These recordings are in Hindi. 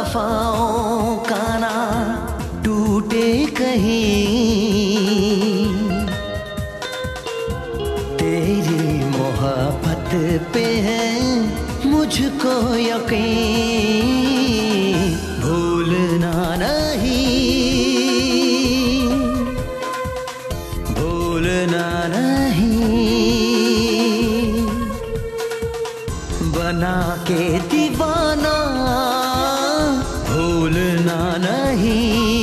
वफाओं का ना टूटे कहीं, तेरी मोहब्बत पे है मुझको यकीन, भूलना नहीं, भूलना नहीं, बना के दीवाना भूलना नहीं।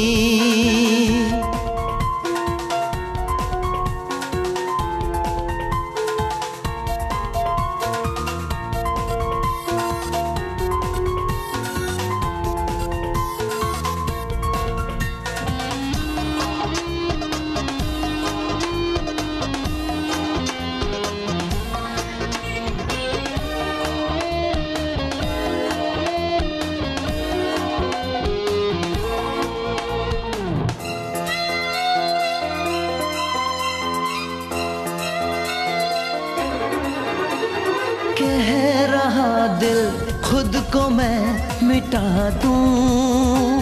कह रहा दिल खुद को मैं मिटा दूं,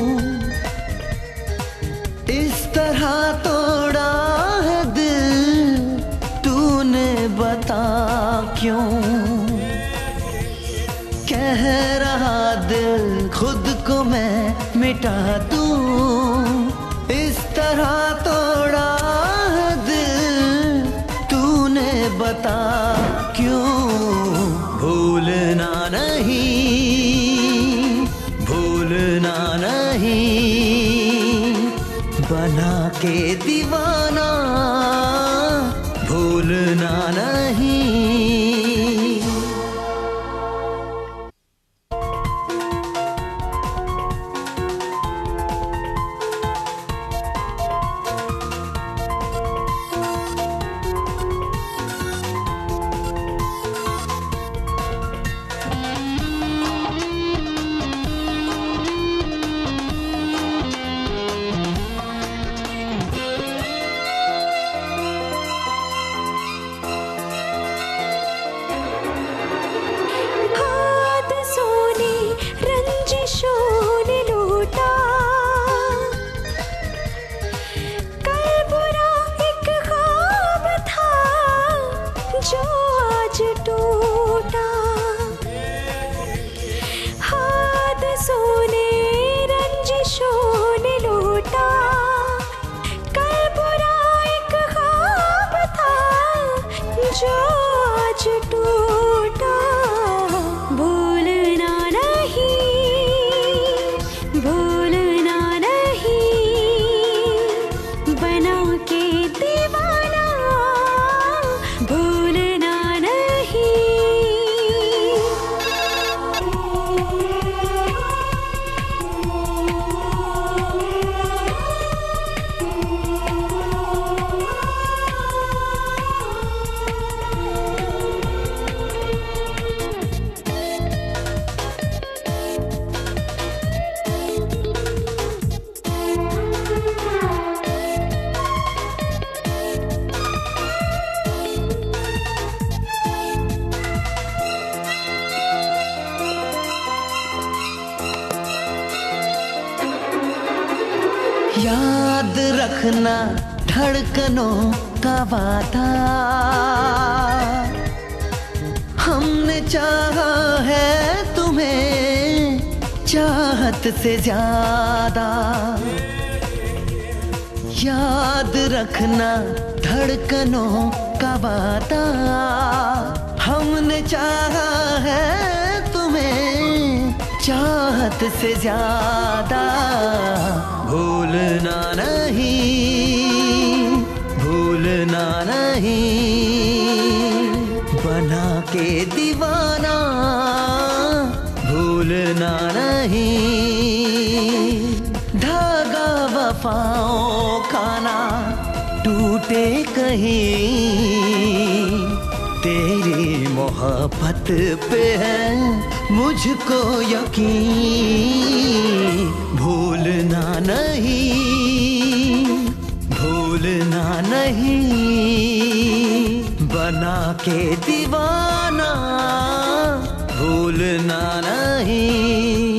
इस तरह तोड़ा है दिल तूने बता क्यों। कह रहा दिल खुद को मैं मिटा दूं, इस तरह तोड़ा है दिल तूने बता क्यों। भूलना नहीं, भूलना नहीं, बना के दीवाना भूलना नहीं। जो आज टूटा हादसों ने रंजिशों ने लूटा, कल बुरा एक ख्वाब था जो आज टूटा। भूलना नहीं, भूलना नहीं, बना के दीवाना भूलना नहीं। याद रखना धड़कनों का वादा, हमने चाहा है तुम्हें चाहत से ज्यादा। याद रखना धड़कनों का वादा, हमने चाहा है तुम्हें चाहत से ज्यादा। भूलना नहीं, भूलना नहीं, बना के दीवाना भूलना नहीं। धागा वफाओं का ना टूटे कहीं, तेरी मोहब्बत पे है मुझको यकीन। भूलना नहीं, भूलना नहीं, बना के दीवाना भूलना नहीं।